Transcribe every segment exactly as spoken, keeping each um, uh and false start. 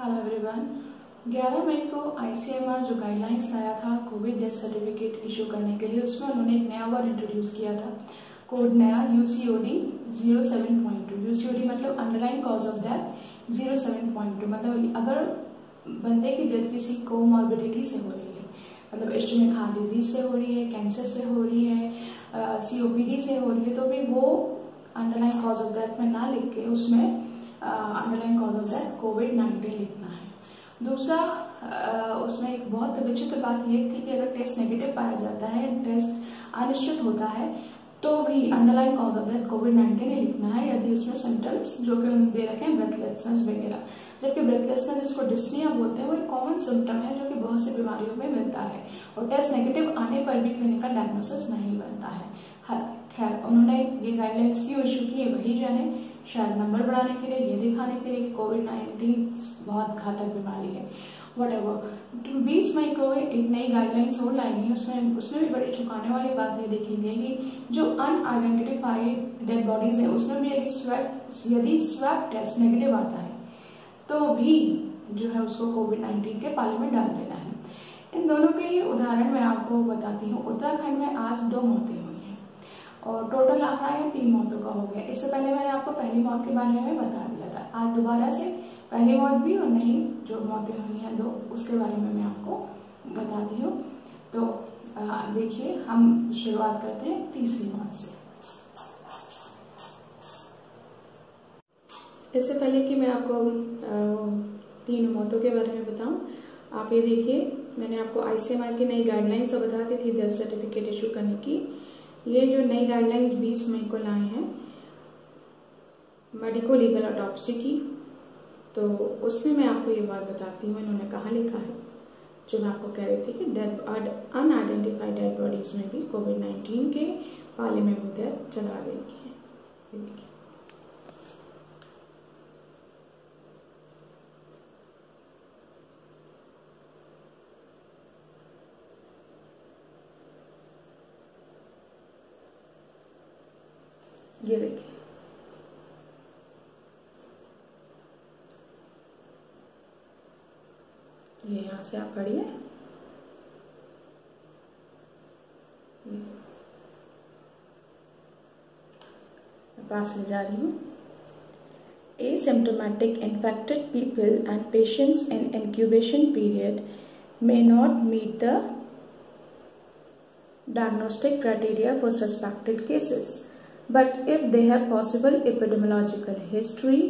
Hello everyone. ग्यारह मई को ICMR जो गाइडलाइंस लाया था कोविड डेथ सर्टिफिकेट इशू करने के लिए, उसमें उन्होंने एक नया वर्ड इंट्रोड्यूस किया था, कोड नया UCOD zero seven point two. UCOD मतलब underline cause of death zero seven point two, मतलब अगर बंदे की डेथ किसी कोमॉर्बिडिटी से हो रही है, मतलब इस्टमिक हार्ट डिजीज से हो रही है, कैंसर से हो रही है, सीओपीडी से हो रही है, तो भी वो अंडरलाइन कॉज ऑफ डेथ में ना लिख के उसमें underline cause of death COVID nineteen लिखना है। दूसरा, uh, उसमें एक बहुत विचित्र बात ये थी कि अगर टेस्ट नेगेटिव पाया जाता है, टेस्ट अनिश्चित होता है, तो भी underline cause of death COVID nineteen ही लिखना है यदि उसमें सिम्टम्स जो कि उन्होंने दे रखे हैं ब्रेथलेसनेस वगैरह। जबकि ब्रेथलेसनेस जिसको डिस्निया बोलते हैं वो एक कॉमन सिम्टम है जो कि बहुत सी बीमारियों में मिलता है और टेस्ट नेगेटिव आने पर भी क्लिनिकल डायग्नोसिस नहीं बनता है। खैर, उन्होंने ये गाइडलाइंस क्यों इशू की वही जाने, शायद नंबर बढ़ाने के लिए, ये दिखाने के लिए कि कोविड नाइन्टीन बहुत घातक बीमारी है, व्हाटएवर। बीस मई को एक नई गाइडलाइंस और लाई गई, उसमें उसमें भी बड़ी चौंकाने वाली बात ये देखी गई कि जो अनआइडेंटिफाइड डेड बॉडीज है उसमें भी स्वैप यदि स्वैप टेस्ट नेगेटिव आता है तो भी जो है उसको कोविड नाइन्टीन के पाले में डाल देना है। इन दोनों के ही उदाहरण मैं आपको बताती हूँ। उत्तराखंड में आज दो मौतें हुई हैं और टोटल आंकड़ा है तीन मौतों का हो गया। इससे पहले मैंने आपको पहली मौत के बारे में बता दिया था, आज दोबारा से पहली मौत भी और नई जो मौतें हुई हैं दो, उसके बारे में मैं आपको बताती हूँ। तो देखिए, हम शुरुआत करते हैं तीसरी मौत से। इससे पहले कि मैं आपको तीन मौतों के बारे में बताऊं, आप ये देखिए, मैंने आपको आईसीएमआर की नई गाइडलाइंस तो बता दी थी डेथ सर्टिफिकेट इशू करने की। ये जो नई गाइडलाइंस बीस मई को लाए हैं मेडिको लीगल ऑटोप्सी की, तो उसमें मैं आपको ये बात बताती हूँ इन्होंने कहाँ लिखा है, जो मैं आपको कह रही थी कि डेड अनआइडेंटिफाइड डेड बॉडीज में भी कोविड नाइन्टीन के पाले में भी डेथ चला देनी है। देखिए, ये देखिए, ये यहां से आप पढ़िए, पास ले जा रही हूँ। Asymptomatic infected people and patients in incubation period may not meet the diagnostic criteria for suspected cases, but if they have possible epidemiological history,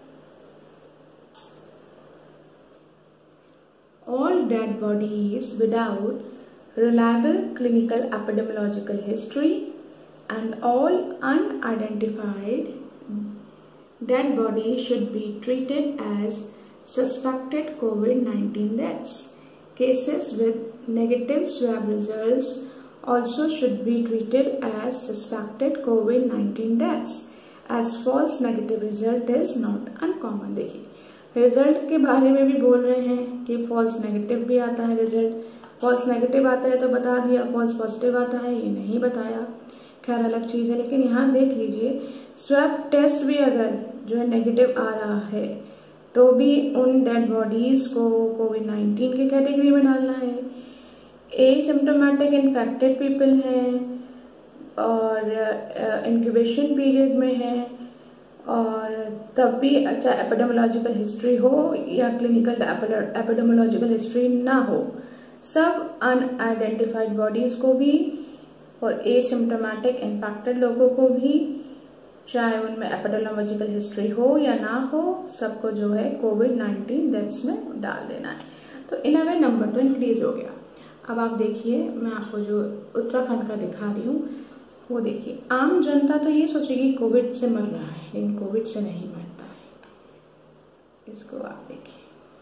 all dead bodies without reliable clinical epidemiological history and all unidentified dead bodies should be treated as suspected COVID nineteen deaths. Cases with negative swab results also should be treated as suspected COVID nineteen deaths, as false negative result is not uncommon. देखिए, result के बारे में भी बोल रहे हैं कि false negative भी आता है रिजल्ट। फॉल्स नेगेटिव आता है तो बता दिया, फॉल्स पॉजिटिव आता है ये नहीं बताया, खैर अलग चीज है। लेकिन यहाँ देख लीजिए, स्वैब टेस्ट भी अगर जो है नेगेटिव आ रहा है तो भी उन डेड बॉडीज को कोविड नाइन्टीन की कैटेगरी में डालना है। एसिम्प्टोमेटिक इन्फेक्टेड पीपल हैं और इंक्यूबेशन पीरियड में है, और तब भी अच्छा एपिडेमियोलॉजिकल हिस्ट्री हो या क्लिनिकल एपिडेमियोलॉजिकल हिस्ट्री ना हो, सब अनआइडेंटिफाइड बॉडीज को भी और एसिम्प्टोमेटिक इन्फेक्टेड लोगों को भी, चाहे उनमें एपिडेमियोलॉजिकल हिस्ट्री हो या ना हो, सबको जो है कोविड नाइन्टीन डेथ्स में डाल देना है। तो इन अ वे नंबर तो इंक्रीज हो गया। अब आप देखिए, मैं आपको जो उत्तराखंड का दिखा रही हूँ वो देखिए, आम जनता तो ये सोचेगी कोविड से मर रहा है, लेकिन कोविड से नहीं मरता है। इसको आप देखिए,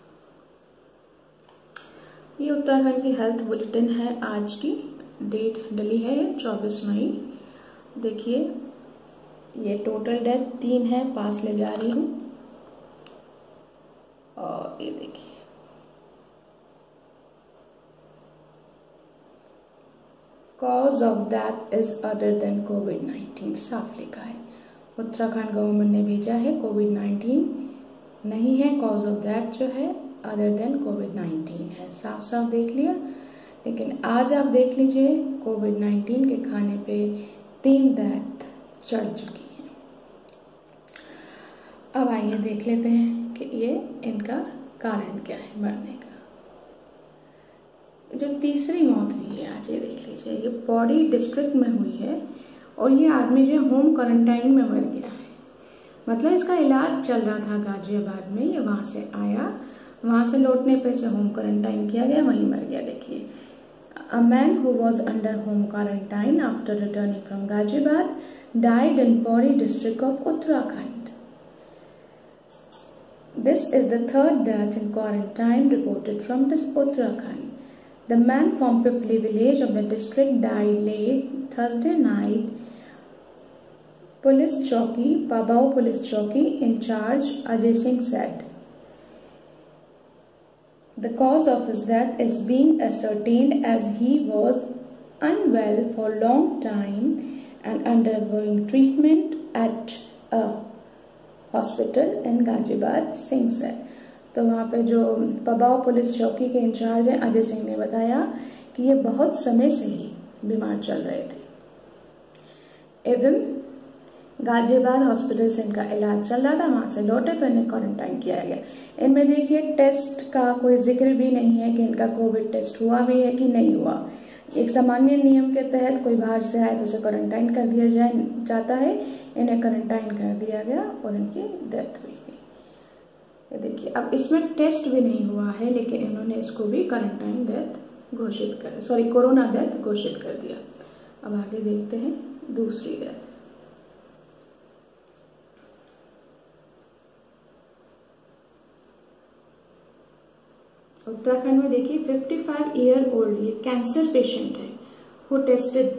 ये उत्तराखंड की हेल्थ बुलेटिन है, आज की डेट डली है चौबीस मई। देखिए, ये टोटल डेथ तीन है, पास ले जा रही हूँ, और ये देखिए cause of death is other than COVID nineteen, साफ लिखा है। उत्तराखंड गवर्नमेंट ने भेजा है कोविड नाइन्टीन नहीं है, कॉज ऑफ डेथ जो है अदर देन कोविड नाइन्टीन है। साफ साफ देख लिया। लेकिन आज आप देख लीजिए कोविड नाइन्टीन के खाने पे तीन डेथ चढ़ चुकी है। अब आइए देख लेते हैं कि ये इनका कारण क्या है मरने का। जो तीसरी मौत हुई है आज, ये देख लीजिए, ये पौड़ी डिस्ट्रिक्ट में हुई है और ये आदमी जो होम क्वारंटाइन में मर गया है। मतलब इसका इलाज चल रहा था गाजियाबाद में, ये वहां से आया, वहां से लौटने पे इसे होम क्वारंटाइन किया गया, वहीं मर गया। देखिए, a man who was under home quarantine after returning from Ghaziabad died in Pauri district of Uttarakhand. This is the third death in quarantine reported from this Uttarakhand. The man from Pipli village of the district died late Thursday night. Police Chowki, Pabao Police Chowki in charge Ajay Singh said. The cause of his death is being ascertained as he was unwell for a long time and undergoing treatment at a hospital in Ghaziabad सिंह से। तो वहाँ पे जो पबाव police चौकी के in charge हैं अजय सिंह ने बताया कि ये बहुत समय से ही बीमार चल रहे थे एवं गाजियाबाद हॉस्पिटल से इनका इलाज चल रहा था, वहां से लौटे तो इन्हें क्वारंटाइन किया गया। इनमें देखिए टेस्ट का कोई जिक्र भी नहीं है कि इनका कोविड टेस्ट हुआ भी है कि नहीं हुआ। एक सामान्य नियम के तहत कोई बाहर से आए तो उसे क्वारंटाइन कर दिया जाए जाता है, इन्हें क्वारंटाइन कर दिया गया और इनकी डेथ हुई है। ये देखिए, अब इसमें टेस्ट भी नहीं हुआ है लेकिन इन्होंने इसको भी क्वारंटाइन डेथ घोषित कर सॉरी कोरोना डेथ घोषित कर दिया। अब आगे देखते हैं दूसरी डेथ। उत्तराखंड में देखिए पचपन ईयर ओल्ड ये कैंसर पेशेंट है who tested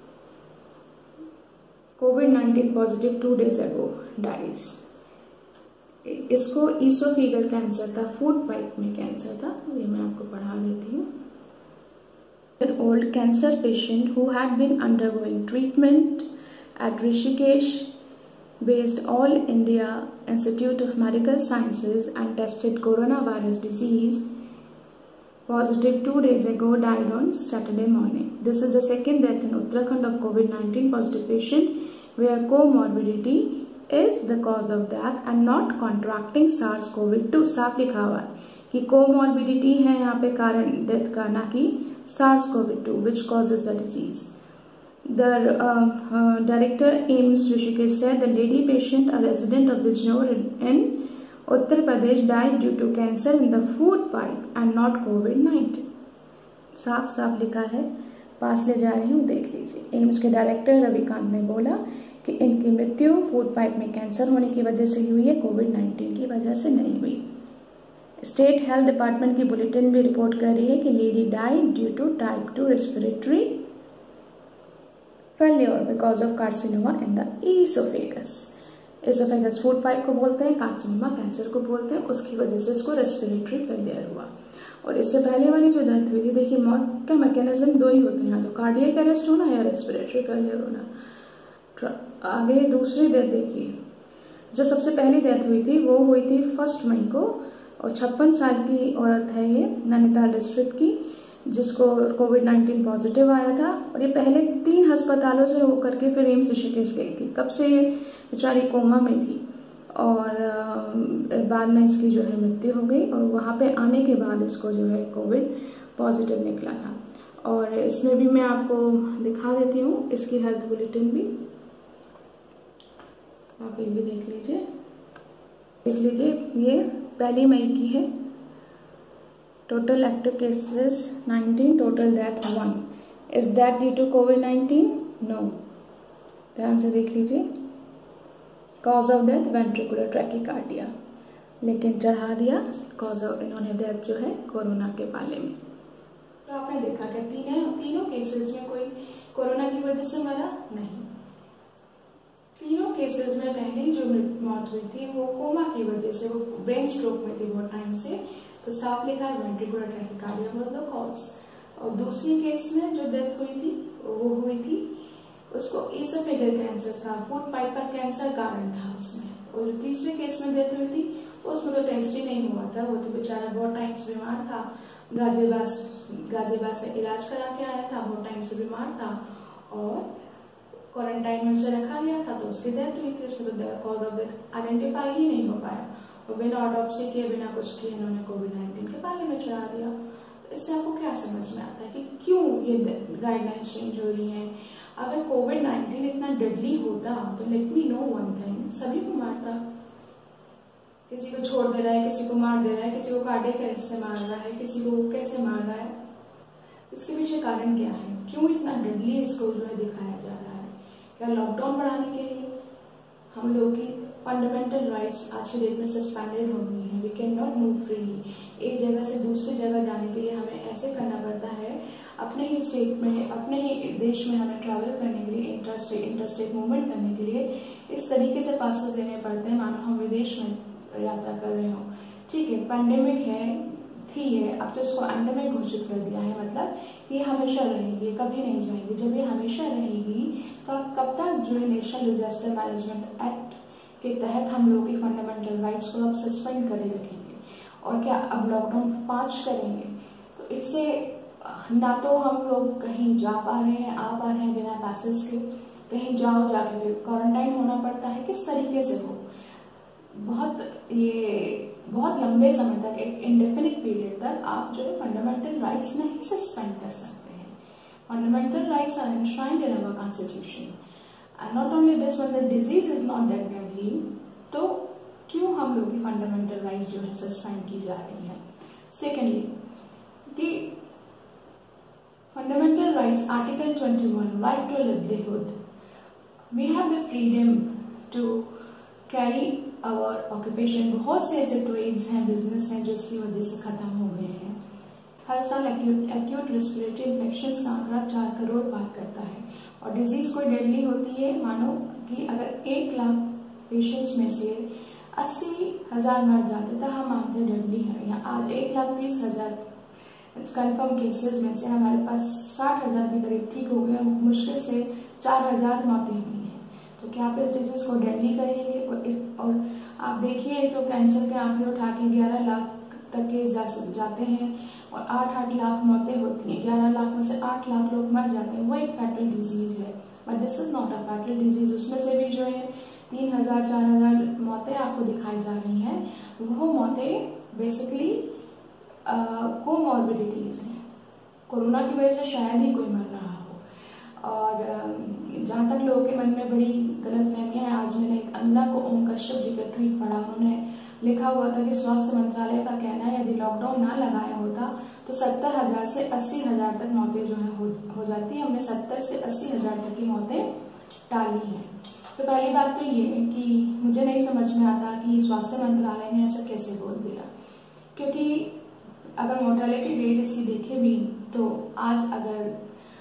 COVID nineteen positive two days ago dies. इसको ईसोफेगल कैंसर था, फूड पाइप में कैंसर था, ये मैं आपको पढ़ा देती हूँ। An old cancer patient who had been undergoing treatment at Rishikesh based All India Institute of Medical Sciences and tested coronavirus disease positive two days ago died on Saturday morning. This is the second death in Uttarakhand of COVID nineteen positive patient where comorbidity is the cause of death and not contracting SARS CoV two। साफ लिखा हुआ है कि comorbidity है यहाँ पे कारण death का, ना कि SARS CoV two which causes the disease। The uh, uh, director AIIMS Rishikesh said the lady patient, a resident of Bijnor in, in Uttar Pradesh, died due to cancer in the food pipe and not COVID nineteen. साफ साफ लिखा है, पास ले जा रही हूँ, देख लीजिए। एम्स के डायरेक्टर रविकांत ने बोला कि इनकी मृत्यु फूड पाइप में कैंसर होने की वजह से हुई है, कोविड नाइन्टीन की वजह से नहीं हुई। स्टेट हेल्थ डिपार्टमेंट की बुलेटिन भी रिपोर्ट कर रही है कि lady died due to type two respiratory failure because of carcinoma in the oesophagus. Oesophagus food pipe को बोलते हैं, कार्सिनोमा कैंसर को बोलते हैं, उसकी वजह से इसको रेस्पिरेटरी फेलियर हुआ। और इससे पहले वाली जो डेथ हुई थी, देखिए मौत का मैकेनिज्म दो ही होते हैं, या तो कार्डियक अरेस्ट होना या रेस्पिरेटरी फेलियर होना। आगे दूसरी डेथ देखिए, जो सबसे पहली डेथ हुई थी वो हुई थी फर्स्ट मई को और छप्पन साल की औरत है ये, नैनीताल डिस्ट्रिक्ट की, जिसको कोविड नाइन्टीन पॉजिटिव आया था और ये पहले तीन अस्पतालों से होकर के फिर एम्स ऋषिकेश गई थी। कब से ये बेचारी कोमा में थी और बाद में इसकी जो है मृत्यु हो गई और वहां पे आने के बाद इसको जो है कोविड पॉजिटिव निकला था। और इसमें भी मैं आपको दिखा देती हूँ इसकी हेल्थ बुलेटिन भी, आप ये भी देख लीजिए देख लीजिए ये पहली मई की है। Total active cases nineteen, total death one. Is that due to COVID nineteen? No. ध्यान से देख लीजिए, cause of death ventricular tachycardia, लेकिन चढ़ा दिया कॉज ऑफ इन्होंने डेथ जो है कोरोना के पाले में। तो आपने देखा कि तीनों तीनों केसेस में कोई कोरोना की वजह से मरा नहीं। तीनों केसेस में पहली जो मौत हुई थी वो कोमा की वजह से, वो ब्रेन स्ट्रोक में थी वो टाइम से, तो साफ लिखा है ventricular tachycardia was the cause. और दूसरी केस में जो डेथ हुई थी वो हुई थी उसको ईसोफेगल कैंसर था, फूड पाइप का कैंसर कारण था उसमें। और जो तीसरे केस में डेथ हुई थी उसमें तो टेस्ट ही नहीं हुआ था। वो तो बेचारा बहुत टाइम से बीमार था, गाजियाबाद गाजियाबाद से इलाज करा के आया था, बहुत टाइम से बीमार था और क्वारंटाइन में उसे रखा गया था, तो उसकी डेथ हुई थी। उसमें तो कॉज ऑफ डेथ आइडेंटिफाई ही नहीं हो पाया और बिना ऑटोप्सी किए, बिना कुछ किए इन्होंने कोविड नाइन्टीन के पाले में चढ़ा दिया। तो इससे आपको क्या समझ में आता है कि क्यों ये गाइडलाइन चेंज हो रही हैं? अगर कोविड नाइन्टीन इतना डेडली होता तो let me know one thing, सभी को मारता। किसी को छोड़ दे रहा है, किसी को मार दे रहा है, किसी को कार्डियक अरेस्ट से मार रहा है, किसी को कैसे मार रहा है। इसके पीछे कारण क्या है? क्यों इतना डेडली इसको जो है दिखाया जा रहा है? क्या लॉकडाउन बढ़ाने के लिए? हम लोग की फंडामेंटल राइट्स आज की डेट में सस्पेंडेड हो गई हैं। We can not move freely. एक जगह से दूसरी जगह जाने के लिए हमें ऐसे करना पड़ता है, अपने ही स्टेट में, अपने ही देश में हमें ट्रैवल करने के लिए, inter state inter state movement करने के लिए इस तरीके से पासेस देने पड़ते हैं मानो हम विदेश में यात्रा कर रहे हो। ठीक है, पैंडेमिक है, थी है, अब तो इसको एंडेमिक घोषित कर दिया है, मतलब ये हमेशा रहेगी, कभी नहीं जाएगी। जब ये हमेशा रहेगी तो कब तक जो है नेशनल डिजास्टर मैनेजमेंट एक्ट के तहत हम लोग की फंडामेंटल राइट्स को अब सस्पेंड करे रखेंगे? और क्या अब लॉकडाउन पांच करेंगे? तो इससे ना तो हम लोग कहीं जा पा रहे हैं, आ पा रहे हैं बिना पैसेज के, कहीं जाओ जाके फिर क्वारंटाइन होना पड़ता है। किस तरीके से हो? बहुत ये बहुत लंबे समय तक, एक इंडेफिनिट पीरियड तक आप जो है फंडामेंटल राइट्स नहीं सस्पेंड कर सकते हैं। Fundamental rights are enshrined in our constitution and not only this, when the disease is not that deadly, तो क्यों हम लोग की फंडामेंटल राइट्स जो है सस्पेंड की जा रही है? सेकेंडली, कि fundamental rights article twenty one, right to livelihood, we have the freedom to carry our occupation. बहुत से ऐसे ट्रेड्स हैं, बिजनेस हैं जो इसकी वजह से खत्म हो गए हैं। हर साल एक्यूट एक्यूट रेस्पिरेटरी इन्फेक्शंस का आंकड़ा चार करोड़ पार करता है और डिजीज कोई डेडली होती है। मानो कि अगर एक लाख पेशेंट्स में से अस्सी हजार मर जाते तो हम मानते डेडली है। या आज एक लाख तीस हजार कन्फर्म केसेस में से हमारे पास साठ हजार के करीब ठीक हो गए, मुश्किल से चार हजार मौतें हुई हैं। तो क्या आप इस डिजीज को डेडली करेंगे? और आप देखिए तो कैंसर के आंकड़े उठा के ग्यारह लाख तक के जा, जाते हैं और आठ आठ लाख मौतें होती हैं। ग्यारह लाख में से आठ लाख लोग मर जाते हैं। वो एक फैटल डिजीज है, but this is not a fatal disease. उसमें से भी जो है तीन हजार चार हजार मौतें आपको दिखाई जा रही हैं, वो मौतें बेसिकली कोमॉर्बिडिटीज हैं। कोरोना की वजह से शायद ही कोई मर रहा हो। और जहाँ तक लोगों के मन में बड़ी गलत फहमियाँ है, आज मैंने एक अंधा को ओम कश्यप जी का ट्वीट पढ़ा। उन्होंने लिखा हुआ था कि स्वास्थ्य मंत्रालय का कहना है यदि लॉकडाउन ना लगाया होता तो सत्तर हजार से अस्सी हजार तक मौतें जो है हो, हो जाती है। हमने सत्तर से अस्सी हजार तक की मौतें टाली हैं। तो पहली बात तो ये है कि मुझे नहीं समझ में आता कि स्वास्थ्य मंत्रालय ने ऐसा कैसे बोल दिया, क्योंकि अगर मोर्टेलिटी रेट इसकी देखे भी तो आज अगर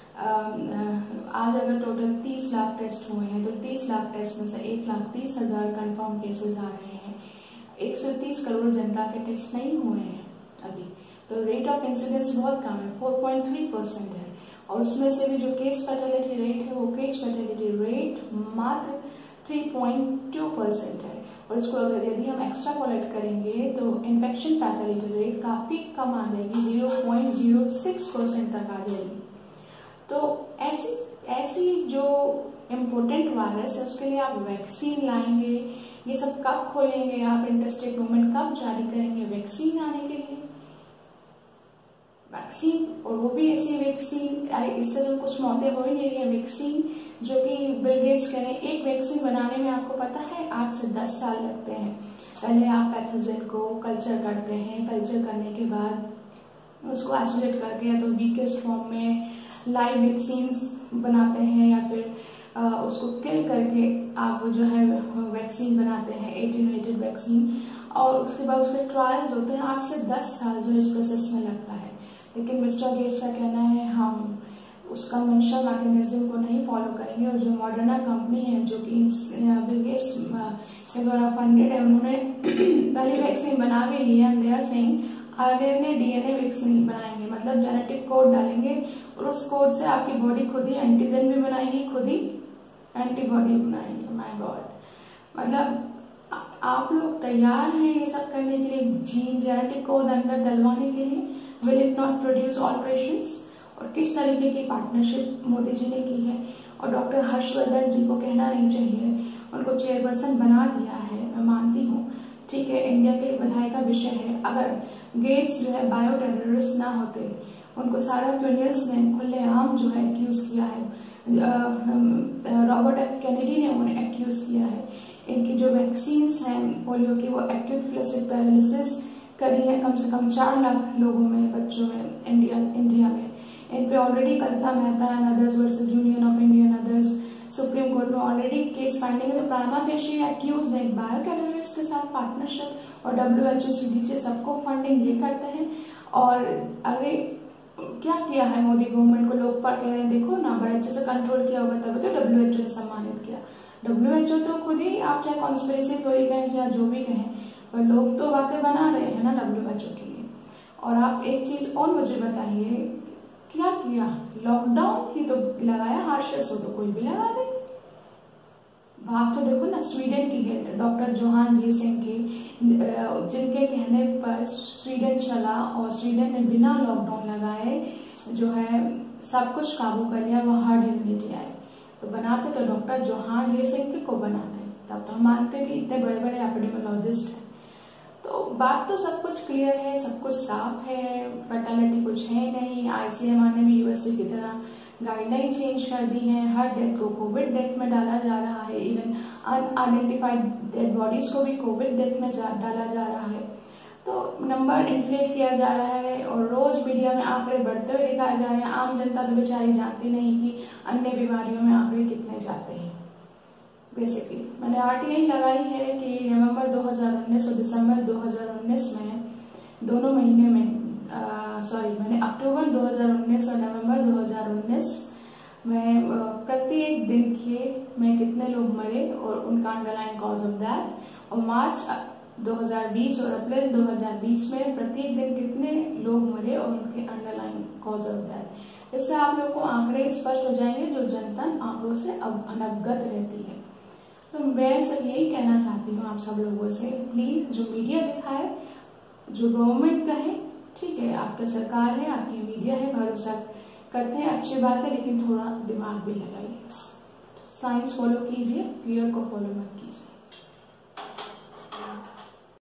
आज अगर टोटल तीस लाख टेस्ट हुए हैं तो तीस लाख टेस्ट में से एक लाख तीस हजार कन्फर्म केसेस आ रहे हैं। एक सौ तीस करोड़ जनता के टेस्ट नहीं हुए हैं अभी, तो रेट ऑफ इंसिडेंस बहुत कम है, चार पॉइंट तीन परसेंट है। और उसमें से भी जो केस फर्टिलिटी रेट है वो केस फर्टिलिटी रेट मात्र तीन पॉइंट दो परसेंट है। और इसको अगर यदि हम एक्स्ट्रापोलेट करेंगे तो इन्फेक्शन फैटेलिटी रेट काफी कम आ जाएगी, zero point zero six percent तक आ जाएगी। तो ऐसी ऐसी जो इम्पोर्टेंट वायरस है उसके लिए आप वैक्सीन लाएंगे, ये सब कब खोलेंगे आप? इंटरस्टेट मूवमेंट कब जारी करेंगे वैक्सीन आने के लिए? वैक्सीन, और वो भी ऐसी वैक्सीन, इससे तो कुछ मौतें हो ही नहीं रही है। वैक्सीन जो कि बिल गेट्स कह रहे हैं, एक वैक्सीन बनाने में आपको पता है आठ से दस साल लगते हैं। पहले आप पैथोजन को कल्चर करते हैं, कल्चर करने के बाद उसको आइसोलेट करके या तो वीकेस्ट फॉर्म में लाइव वैक्सीन्स बनाते हैं या फिर आ, उसको किल करके आप जो है वैक्सीन बनाते हैं, एटीन्यूएटेड वैक्सीन, और उसके बाद उसके ट्रायल्स होते हैं। आठ से दस साल जो इस प्रोसेस में लगता है। लेकिन मिस्टर गेट्स का कहना है हम उस कन्वेंशनल मैकेनिज्म को नहीं फॉलो करेंगे। और जो मॉडर्ना कंपनी है जो कि बिल गेट्स के द्वारा फंडेड है, उन्होंने पहली वैक्सीन बना भी ली है। They are saying RNA DNA vaccine बनाएंगे, मतलब जेनेटिक कोड डालेंगे और उस कोड से आपकी बॉडी खुद ही एंटीजन भी बनाएगी, खुद ही एंटीबॉडी बनाएगी। माय गॉड, मतलब आप लोग तैयार हैं ये सब करने के लिए, जीन जेनेटिक कोड अंदर डलवाने के लिए? Will it not produce all patients? और किस तरीके की पार्टनरशिप मोदी जी ने की है। और डॉक्टर हर्षवर्धन जी को कहना नहीं चाहिए, उनको चेयरपर्सन बना दिया है, मैं मानती हूँ, ठीक है, इंडिया के लिए बधाई का विषय है। अगर गेट्स जो है बायो टेररिस्ट ना होते, उनको सारा क्रिमिनल्स ने खुलेआम जो है एक्यूज किया है, रॉबर्ट एफ कैनेडी ने उन्हें एक्यूज किया है, इनकी जो वैक्सीन्स हैं पोलियो की वो एक्यूट फ्लेसिड पैरालिसिस करी है कम से कम चार लाख लोगों में, बच्चों में, इंडिया इंडिया में। इन पे already Kalpana Mehta and others versus Union of India and others Supreme Court में ऑलरेडी केस फाइंडिंग है। तो प्राइमा फेशी एक्यूज ने बायो टेररिस्ट के साथ पार्टनरशिप और W H O C D से सबको फंडिंग ये करते हैं। और अरे क्या किया है मोदी गवर्नमेंट को, लोग पर कह रहे हैं देखो ना बड़े अच्छे से कंट्रोल किया होगा तभी तो डब्ल्यू एच ओ ने सम्मानित किया। डब्ल्यू एच ओ तो खुद ही, आप चाहे कॉन्स्पिरेसी थ्योरी कहें या जो भी कहें, पर लोग तो बातें बना रहे हैं ना डब्ल्यू एच ओ के लिए। और आप एक चीज और मुझे बताइए, क्या किया? लॉकडाउन ही तो लगाया, हार्शेस हो तो कोई भी लगा दे। बात तो देखो ना स्वीडन की है, डॉक्टर जोहान जी सिंह की, जिनके कहने पर स्वीडन चला और स्वीडन ने बिना लॉकडाउन लगाए जो है सब कुछ काबू कर लिया, वो हर्ड इम्यूनिटी आए। तो बनाते तो डॉक्टर जोहान जी सिंह को बनाते, तब तो हम मानते भी इतने बड़े बड़े एपिडेमियोलॉजिस्ट हैं। तो बात तो सब कुछ क्लियर है, सब कुछ साफ है, फर्टिलिटी कुछ है नहीं। आईसीएमआर ने भी यूएसए की तरह गाइडलाइन चेंज कर दी है, हर डेथ को कोविड डेथ में डाला जा रहा है, इवन अनआइडेंटिफाइड डेड बॉडीज को भी कोविड डेथ में डाला जा रहा है। तो नंबर इन्फ्लेट किया जा रहा है और रोज मीडिया में आंकड़े बढ़ते हुए दिखाए जा रहे हैं। आम जनता तो बेचारी जानती नहीं कि अन्य बीमारियों में आंकड़े कितने जाते हैं। बेसिकली मैंने आरटीआई लगाई है कि नवंबर दो हज़ार उन्नीस और दिसंबर दो हज़ार उन्नीस में दोनों महीने में सॉरी मैंने अक्टूबर दो हज़ार उन्नीस और नवंबर दो हज़ार उन्नीस में प्रत्येक दिन के में कितने लोग मरे और उनका अंडरलाइन कॉज ऑफ डेथ, और मार्च दो हज़ार बीस और अप्रैल दो हज़ार बीस में प्रत्येक दिन कितने लोग मरे और उनके अंडरलाइन कॉज ऑफ डेथ। इससे आप लोग को आंकड़े स्पष्ट हो जाएंगे जो जनता आंकड़ों से अब अनवगत रहती है। तो मैं सिर्फ यही कहना चाहती हूँ आप सब लोगों से, प्लीज जो मीडिया दिखाए, जो गवर्नमेंट का है, ठीक है, आपका सरकार है, आपकी मीडिया है, भरोसा करते हैं, अच्छी बात है, लेकिन थोड़ा दिमाग भी लगाइए। साइंस फॉलो कीजिए, फियर को फॉलो मत कीजिए।